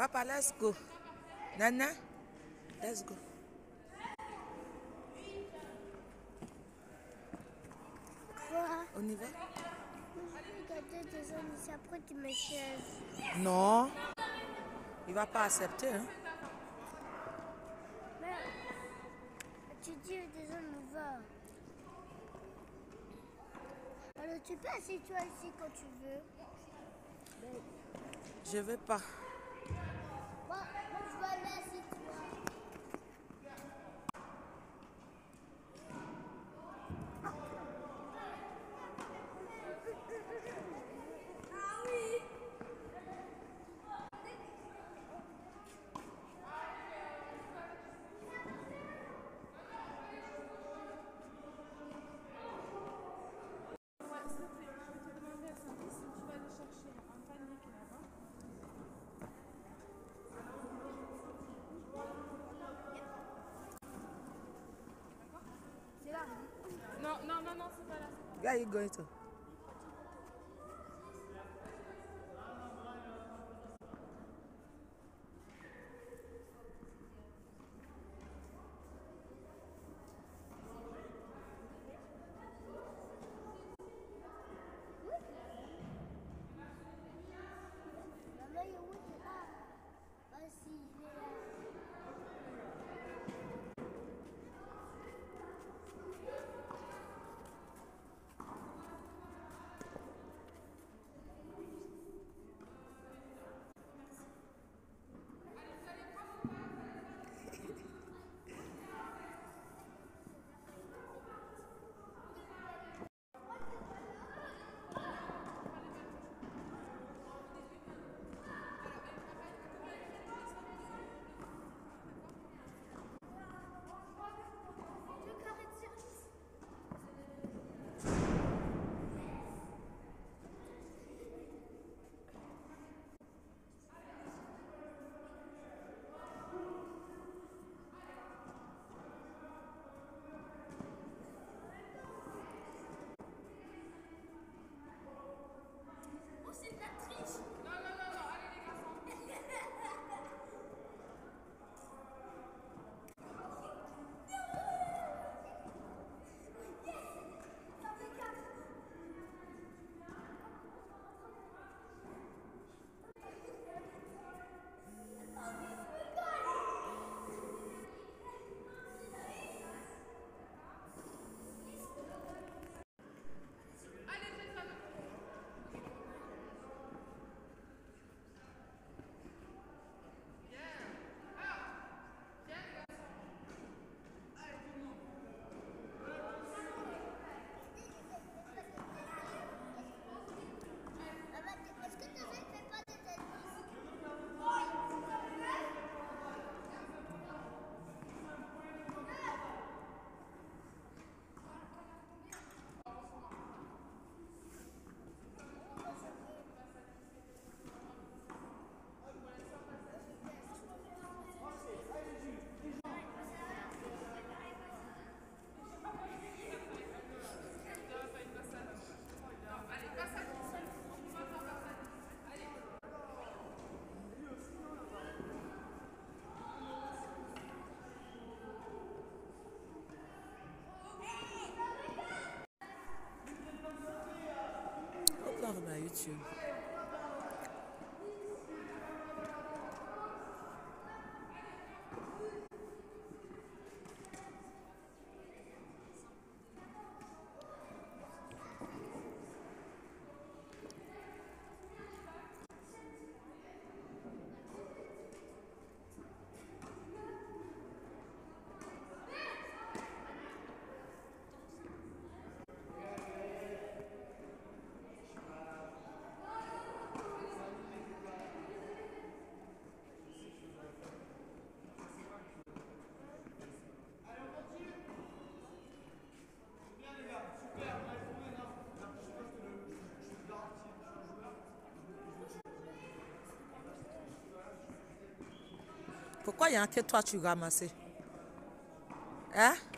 Papa, let's go. Nana, let's go. Quoi? On y va? Je vais regarder des hommes ici, après tu me chaises. Non. Il va pas accepter. Hein? Mais tu dis des hommes, on va. Alors tu peux assis-toi ici quand tu veux. Mais... Je vais pas. Moi je vais aller assis-toi. Non, c'est pas là. Where are you going to? Maman, il est où? Il est là. Ah si, il est là. Upload on my YouTube. Pourquoi il y a que toi tu ramasses? Hein?